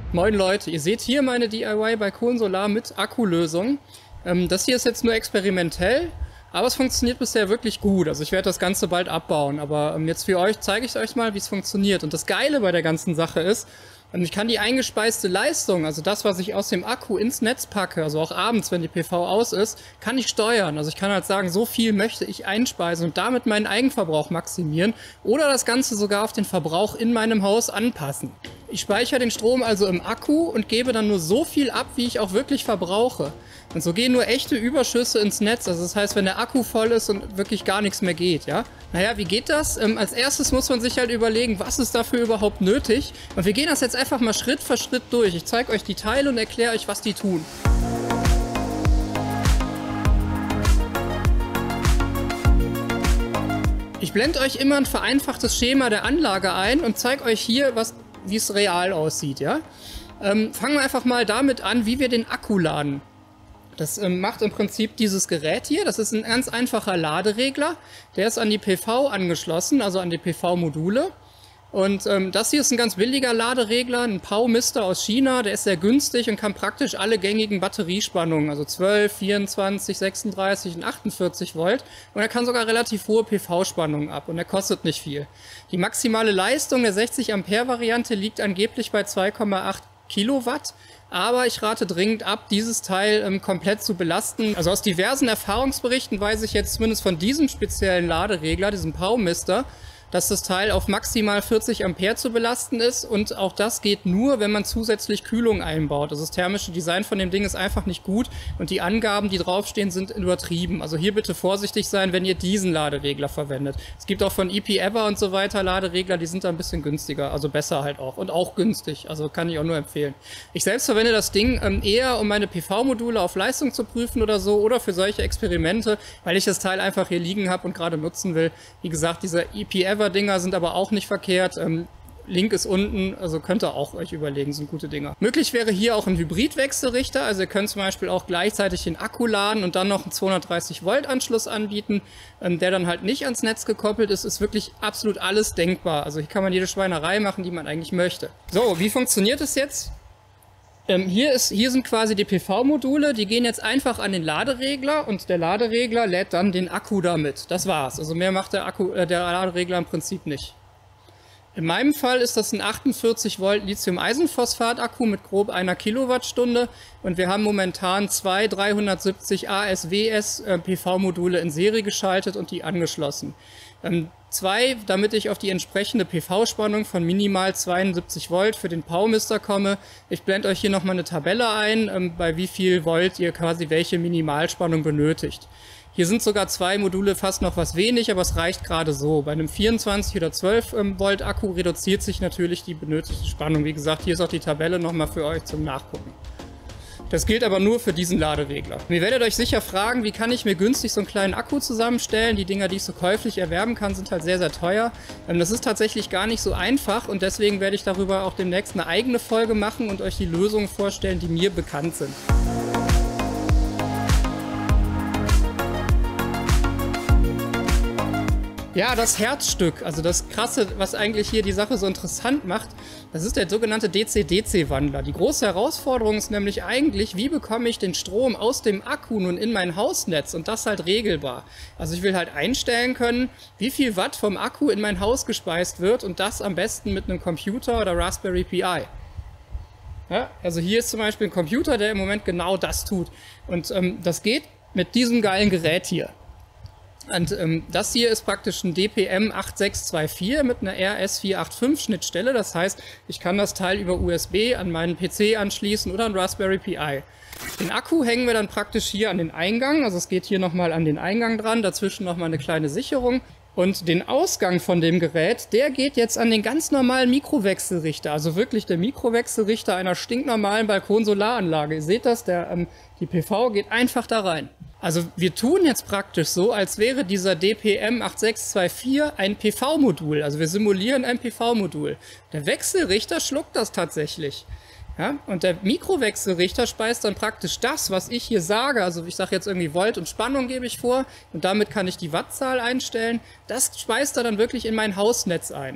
Moin Leute, ihr seht hier meine DIY Balkon Solar mit Akkulösung. Das hier ist jetzt nur experimentell, aber es funktioniert bisher wirklich gut. Also ich werde das Ganze bald abbauen, aber jetzt für euch zeige ich euch mal, wie es funktioniert. Und das Geile bei der ganzen Sache ist, ich kann die eingespeiste Leistung, also das, was ich aus dem Akku ins Netz packe, also auch abends, wenn die PV aus ist, kann ich steuern. Also ich kann halt sagen, so viel möchte ich einspeisen und damit meinen Eigenverbrauch maximieren oder das Ganze sogar auf den Verbrauch in meinem Haus anpassen. Ich speichere den Strom also im Akku und gebe dann nur so viel ab, wie ich auch wirklich verbrauche. Und so gehen nur echte Überschüsse ins Netz. Also das heißt, wenn der Akku voll ist und wirklich gar nichts mehr geht, ja. Naja, wie geht das? Als erstes muss man sich halt überlegen, was ist dafür überhaupt nötig? Und wir gehen das jetzt einfach mal Schritt für Schritt durch. Ich zeige euch die Teile und erkläre euch, was die tun. Ich blende euch immer ein vereinfachtes Schema der Anlage ein und zeige euch hier, wie es real aussieht, ja. Fangen wir einfach mal damit an, wie wir den Akku laden. Das macht im Prinzip dieses Gerät hier. Das ist ein ganz einfacher Laderegler. Der ist an die PV angeschlossen, also an die PV-Module. Und das hier ist ein ganz billiger Laderegler, ein Pow-Mister aus China. Der ist sehr günstig und kann praktisch alle gängigen Batteriespannungen, also 12, 24, 36 und 48 Volt. Und er kann sogar relativ hohe PV-Spannungen ab und er kostet nicht viel. Die maximale Leistung der 60 Ampere Variante liegt angeblich bei 2,8 Kilowatt. Aber ich rate dringend ab, dieses Teil komplett zu belasten. Also aus diversen Erfahrungsberichten weiß ich jetzt zumindest von diesem speziellen Laderegler, diesem Pow-Mister, dass das Teil auf maximal 40 Ampere zu belasten ist und auch das geht nur, wenn man zusätzlich Kühlung einbaut. Also das thermische Design von dem Ding ist einfach nicht gut und die Angaben, die draufstehen, sind übertrieben. Also hier bitte vorsichtig sein, wenn ihr diesen Laderegler verwendet. Es gibt auch von EP-Ever und so weiter Laderegler, die sind da ein bisschen günstiger, also besser halt auch und auch günstig, also kann ich auch nur empfehlen. Ich selbst verwende das Ding eher, um meine PV-Module auf Leistung zu prüfen oder so oder für solche Experimente, weil ich das Teil einfach hier liegen habe und gerade nutzen will. Wie gesagt, dieser EP-Ever Dinger sind aber auch nicht verkehrt. Link ist unten, also könnt ihr auch euch überlegen, sind gute Dinger. Möglich wäre hier auch ein Hybridwechselrichter, also ihr könnt zum Beispiel auch gleichzeitig den Akku laden und dann noch einen 230 Volt Anschluss anbieten, der dann halt nicht ans Netz gekoppelt ist, ist wirklich absolut alles denkbar. Also hier kann man jede Schweinerei machen, die man eigentlich möchte. So, wie funktioniert es jetzt? Hier sind quasi die PV-Module, die gehen jetzt einfach an den Laderegler und der Laderegler lädt dann den Akku damit. Das war's. Also mehr macht der Laderegler im Prinzip nicht. In meinem Fall ist das ein 48 Volt Lithium-Eisenphosphat-Akku mit grob 1 Kilowattstunde und wir haben momentan zwei 370 ASWS PV-Module in Serie geschaltet und die angeschlossen. Zwei, damit ich auf die entsprechende PV-Spannung von minimal 72 Volt für den Pow-Mister komme. Ich blende euch hier nochmal eine Tabelle ein, bei wie viel Volt ihr quasi welche Minimalspannung benötigt. Hier sind sogar zwei Module fast noch was wenig, aber es reicht gerade so. Bei einem 24 oder 12 Volt Akku reduziert sich natürlich die benötigte Spannung. Wie gesagt, hier ist auch die Tabelle nochmal für euch zum Nachgucken. Das gilt aber nur für diesen Laderegler. Ihr werdet euch sicher fragen, wie kann ich mir günstig so einen kleinen Akku zusammenstellen? Die Dinger, die ich so käuflich erwerben kann, sind halt sehr, sehr teuer. Das ist tatsächlich gar nicht so einfach und deswegen werde ich darüber auch demnächst eine eigene Folge machen und euch die Lösungen vorstellen, die mir bekannt sind. Ja, das Herzstück, also das Krasse, was eigentlich hier die Sache so interessant macht, das ist der sogenannte DC-DC-Wandler. Die große Herausforderung ist nämlich eigentlich, wie bekomme ich den Strom aus dem Akku nun in mein Hausnetz und das halt regelbar. Also ich will halt einstellen können, wie viel Watt vom Akku in mein Haus gespeist wird und das am besten mit einem Computer oder Raspberry Pi. Ja, also hier ist zum Beispiel ein Computer, der im Moment genau das tut und das geht mit diesem geilen Gerät hier. Und das hier ist praktisch ein DPM8624 mit einer RS485 Schnittstelle. Das heißt, ich kann das Teil über USB an meinen PC anschließen oder an Raspberry Pi. Den Akku hängen wir dann praktisch hier an den Eingang. Also es geht hier nochmal an den Eingang dran, dazwischen nochmal eine kleine Sicherung. Und den Ausgang von dem Gerät, der geht jetzt an den ganz normalen Mikrowechselrichter. Also wirklich der Mikrowechselrichter einer stinknormalen Balkonsolaranlage. Ihr seht das, die PV geht einfach da rein. Also wir tun jetzt praktisch so, als wäre dieser DPM8624 ein PV-Modul. Also wir simulieren ein PV-Modul. Der Wechselrichter schluckt das tatsächlich. Ja, und der Mikrowechselrichter speist dann praktisch das, was ich hier sage. Also ich sage jetzt irgendwie Volt und Spannung gebe ich vor und damit kann ich die Wattzahl einstellen. Das speist er dann wirklich in mein Hausnetz ein.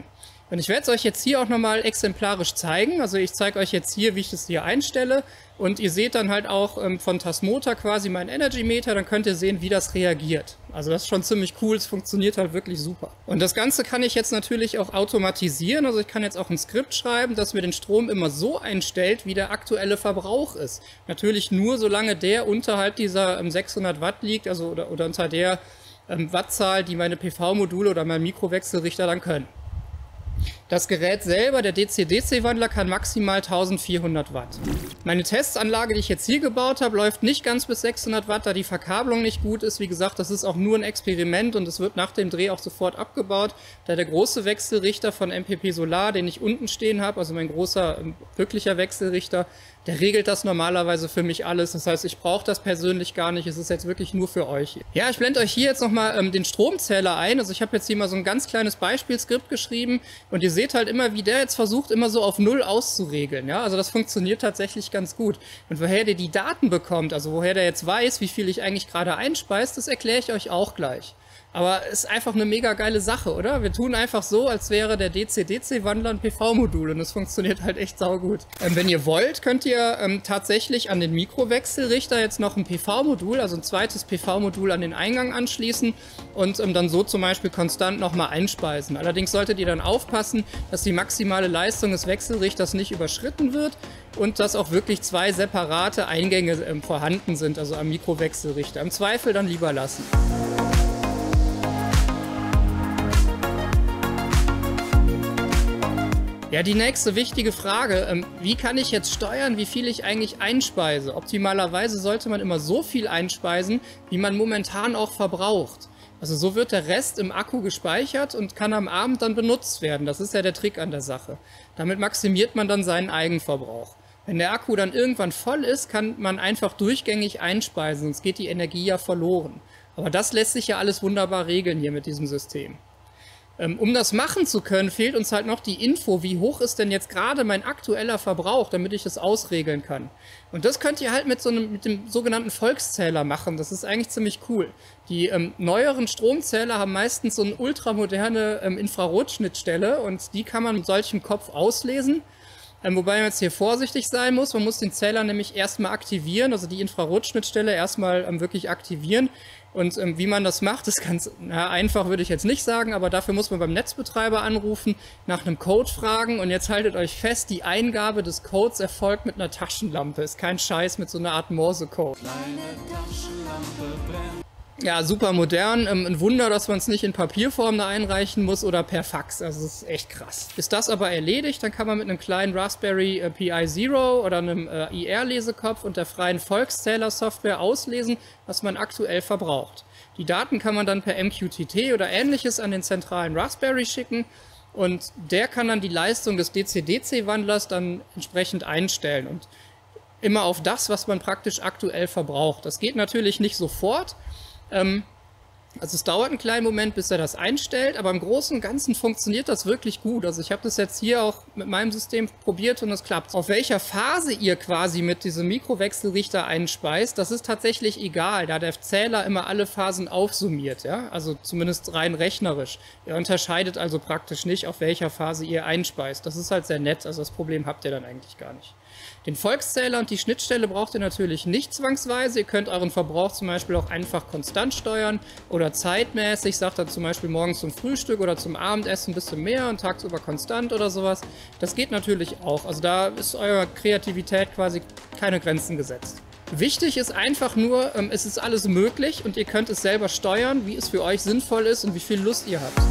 Und ich werde es euch jetzt hier auch nochmal exemplarisch zeigen. Also ich zeige euch jetzt hier, wie ich das hier einstelle. Und ihr seht dann halt auch von Tasmota quasi meinen Energy Meter. Dann könnt ihr sehen, wie das reagiert. Also das ist schon ziemlich cool. Es funktioniert halt wirklich super. Und das Ganze kann ich jetzt natürlich auch automatisieren. Also ich kann jetzt auch ein Skript schreiben, das mir den Strom immer so einstellt, wie der aktuelle Verbrauch ist. Natürlich nur, solange der unterhalb dieser 600 Watt liegt, also oder unter der Wattzahl, die meine PV-Module oder mein Mikrowechselrichter dann können. Das Gerät selber, der DC-DC-Wandler, kann maximal 1400 Watt. Meine Testanlage, die ich jetzt hier gebaut habe, läuft nicht ganz bis 600 Watt, da die Verkabelung nicht gut ist. Wie gesagt, das ist auch nur ein Experiment und es wird nach dem Dreh auch sofort abgebaut, da der große Wechselrichter von MPP Solar, den ich unten stehen habe, also mein großer wirklicher Wechselrichter, der regelt das normalerweise für mich alles. Das heißt, ich brauche das persönlich gar nicht. Es ist jetzt wirklich nur für euch. Ja, ich blende euch hier jetzt nochmal den Stromzähler ein. Also ich habe jetzt hier mal so ein ganz kleines Beispielskript geschrieben und ihr seht halt immer, wie der jetzt versucht, immer so auf 0 auszuregeln. Ja, also das funktioniert tatsächlich ganz gut. Und woher der die Daten bekommt, also woher der jetzt weiß, wie viel ich eigentlich gerade einspeise, das erkläre ich euch auch gleich. Aber es ist einfach eine mega geile Sache, oder? Wir tun einfach so, als wäre der DC-DC-Wandler ein PV-Modul und es funktioniert halt echt saugut. Wenn ihr wollt, könnt ihr tatsächlich an den Mikrowechselrichter jetzt noch ein PV-Modul, also ein zweites PV-Modul an den Eingang anschließen und dann so zum Beispiel konstant nochmal einspeisen. Allerdings solltet ihr dann aufpassen, dass die maximale Leistung des Wechselrichters nicht überschritten wird und dass auch wirklich 2 separate Eingänge vorhanden sind, also am Mikrowechselrichter. Im Zweifel dann lieber lassen. Ja, die nächste wichtige Frage, wie kann ich jetzt steuern, wie viel ich eigentlich einspeise? Optimalerweise sollte man immer so viel einspeisen, wie man momentan auch verbraucht. Also so wird der Rest im Akku gespeichert und kann am Abend dann benutzt werden. Das ist ja der Trick an der Sache. Damit maximiert man dann seinen Eigenverbrauch. Wenn der Akku dann irgendwann voll ist, kann man einfach durchgängig einspeisen, sonst geht die Energie ja verloren. Aber das lässt sich ja alles wunderbar regeln hier mit diesem System. Um das machen zu können, fehlt uns halt noch die Info, wie hoch ist denn jetzt gerade mein aktueller Verbrauch, damit ich das ausregeln kann. Und das könnt ihr halt mit dem sogenannten Volkszähler machen. Das ist eigentlich ziemlich cool. Die neueren Stromzähler haben meistens so eine ultramoderne Infrarotschnittstelle und die kann man mit solchem Kopf auslesen. Wobei man jetzt hier vorsichtig sein muss. Man muss den Zähler nämlich erstmal aktivieren, also die Infrarotschnittstelle erstmal wirklich aktivieren. Und wie man das macht, ist ganz einfach, würde ich jetzt nicht sagen, aber dafür muss man beim Netzbetreiber anrufen, nach einem Code fragen und jetzt haltet euch fest, die Eingabe des Codes erfolgt mit einer Taschenlampe. Ist kein Scheiß, mit so einer Art Morse-Code. Ja, super modern. Ein Wunder, dass man es nicht in Papierform da einreichen muss oder per Fax. Also das ist echt krass. Ist das aber erledigt, dann kann man mit einem kleinen Raspberry Pi Zero oder einem IR-Lesekopf und der freien Volkszähler-Software auslesen, was man aktuell verbraucht. Die Daten kann man dann per MQTT oder ähnliches an den zentralen Raspberry schicken und der kann dann die Leistung des DC-DC-Wandlers dann entsprechend einstellen und immer auf das, was man praktisch aktuell verbraucht. Das geht natürlich nicht sofort. Also es dauert einen kleinen Moment, bis er das einstellt, aber im Großen und Ganzen funktioniert das wirklich gut. Also ich habe das jetzt hier auch mit meinem System probiert und es klappt. Auf welcher Phase ihr quasi mit diesem Mikrowechselrichter einspeist, das ist tatsächlich egal, da der Zähler immer alle Phasen aufsummiert, ja? Also zumindest rein rechnerisch. Er unterscheidet also praktisch nicht, auf welcher Phase ihr einspeist. Das ist halt sehr nett, also das Problem habt ihr dann eigentlich gar nicht. Den Volkszähler und die Schnittstelle braucht ihr natürlich nicht zwangsweise. Ihr könnt euren Verbrauch zum Beispiel auch einfach konstant steuern oder zeitmäßig. Sagt dann zum Beispiel morgens zum Frühstück oder zum Abendessen ein bisschen mehr und tagsüber konstant oder sowas. Das geht natürlich auch. Also da ist eurer Kreativität quasi keine Grenzen gesetzt. Wichtig ist einfach nur, es ist alles möglich und ihr könnt es selber steuern, wie es für euch sinnvoll ist und wie viel Lust ihr habt.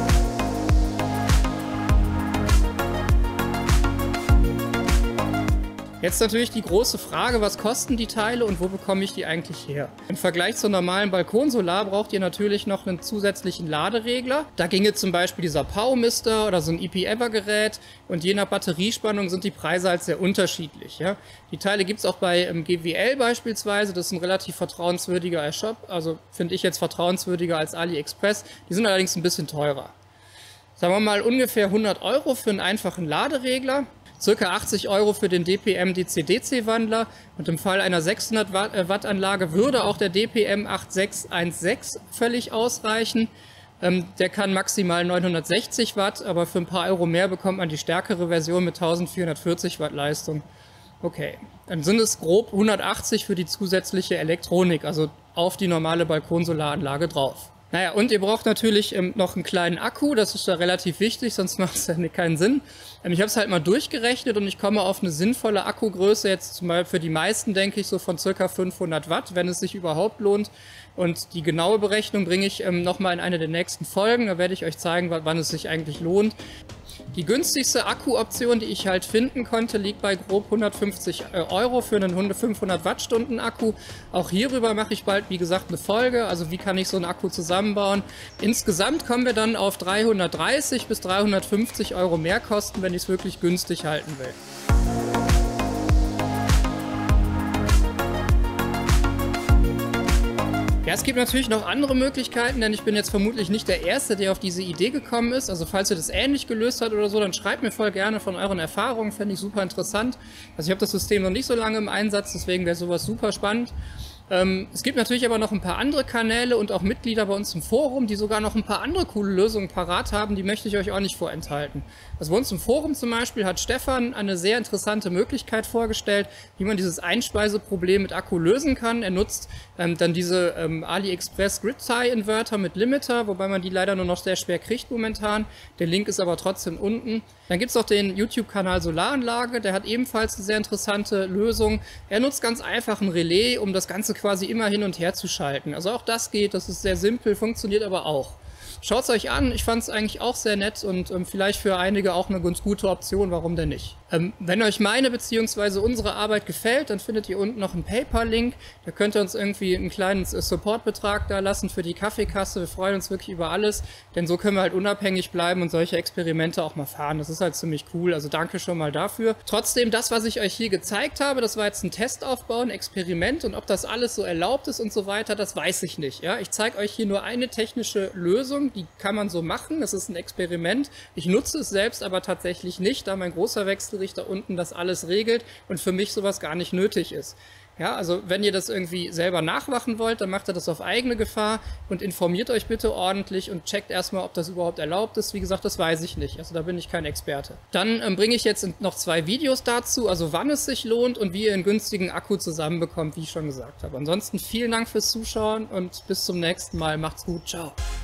Jetzt natürlich die große Frage, was kosten die Teile und wo bekomme ich die eigentlich her? Im Vergleich zur normalen Balkonsolar braucht ihr natürlich noch einen zusätzlichen Laderegler. Da ginge zum Beispiel dieser Pow-Mister oder so ein EP-Ever-Gerät und je nach Batteriespannung sind die Preise halt sehr unterschiedlich. Ja? Die Teile gibt es auch bei GWL beispielsweise, das ist ein relativ vertrauenswürdiger Shop, also finde ich jetzt vertrauenswürdiger als AliExpress. Die sind allerdings ein bisschen teurer. Sagen wir mal ungefähr 100 € für einen einfachen Laderegler. Circa 80 € für den DPM DC-DC-Wandler und im Fall einer 600 Watt Anlage würde auch der DPM 8616 völlig ausreichen. Der kann maximal 960 Watt, aber für ein paar Euro mehr bekommt man die stärkere Version mit 1440 Watt Leistung. Okay, dann sind es grob 180 für die zusätzliche Elektronik, also auf die normale Balkonsolaranlage drauf. Naja, und ihr braucht natürlich noch einen kleinen Akku, das ist da relativ wichtig, sonst macht es ja keinen Sinn. Ich habe es halt mal durchgerechnet und ich komme auf eine sinnvolle Akkugröße, jetzt zum Beispiel für die meisten denke ich so von ca. 500 Watt, wenn es sich überhaupt lohnt. Und die genaue Berechnung bringe ich nochmal in eine der nächsten Folgen, da werde ich euch zeigen, wann es sich eigentlich lohnt. Die günstigste Akkuoption, die ich halt finden konnte, liegt bei grob 150 Euro für einen 500 Wattstunden Akku. Auch hierüber mache ich bald, wie gesagt, eine Folge. Also wie kann ich so einen Akku zusammenbauen. Insgesamt kommen wir dann auf 330 bis 350 Euro Mehrkosten, wenn ich es wirklich günstig halten will. Ja, es gibt natürlich noch andere Möglichkeiten, denn ich bin jetzt vermutlich nicht der Erste, der auf diese Idee gekommen ist. Also falls ihr das ähnlich gelöst habt oder so, dann schreibt mir voll gerne von euren Erfahrungen, fände ich super interessant. Also ich habe das System noch nicht so lange im Einsatz, deswegen wäre sowas super spannend. Es gibt natürlich aber noch ein paar andere Kanäle und auch Mitglieder bei uns im Forum, die sogar noch ein paar andere coole Lösungen parat haben, die möchte ich euch auch nicht vorenthalten. Also bei uns im Forum zum Beispiel hat Stefan eine sehr interessante Möglichkeit vorgestellt, wie man dieses Einspeiseproblem mit Akku lösen kann. Er nutzt dann diese AliExpress Grid-Tie-Inverter mit Limiter, wobei man die leider nur noch sehr schwer kriegt momentan. Der Link ist aber trotzdem unten. Dann gibt es noch den YouTube-Kanal Solaranlage, der hat ebenfalls eine sehr interessante Lösung. Er nutzt ganz einfach ein Relais, um das Ganze quasi immer hin und her zu schalten. Also auch das geht, das ist sehr simpel, funktioniert aber auch. Schaut es euch an, ich fand es eigentlich auch sehr nett und vielleicht für einige auch eine ganz gute Option, warum denn nicht. Wenn euch meine bzw. unsere Arbeit gefällt, dann findet ihr unten noch einen PayPal-Link. Da könnt ihr uns irgendwie einen kleinen Supportbetrag da lassen für die Kaffeekasse. Wir freuen uns wirklich über alles, denn so können wir halt unabhängig bleiben und solche Experimente auch mal fahren. Das ist halt ziemlich cool, also danke schon mal dafür. Trotzdem, das, was ich euch hier gezeigt habe, das war jetzt ein Testaufbau, ein Experiment und ob das alles so erlaubt ist und so weiter, das weiß ich nicht. Ja? Ich zeige euch hier nur eine technische Lösung, die kann man so machen, das ist ein Experiment. Ich nutze es selbst aber tatsächlich nicht, da mein großer Wechselrichter unten das alles regelt und für mich sowas gar nicht nötig ist. Ja, also wenn ihr das irgendwie selber nachmachen wollt, dann macht ihr das auf eigene Gefahr und informiert euch bitte ordentlich und checkt erstmal, ob das überhaupt erlaubt ist. Wie gesagt, das weiß ich nicht, also da bin ich kein Experte. Dann bringe ich jetzt noch 2 Videos dazu, also wann es sich lohnt und wie ihr einen günstigen Akku zusammenbekommt, wie ich schon gesagt habe. Ansonsten vielen Dank fürs Zuschauen und bis zum nächsten Mal. Macht's gut, ciao.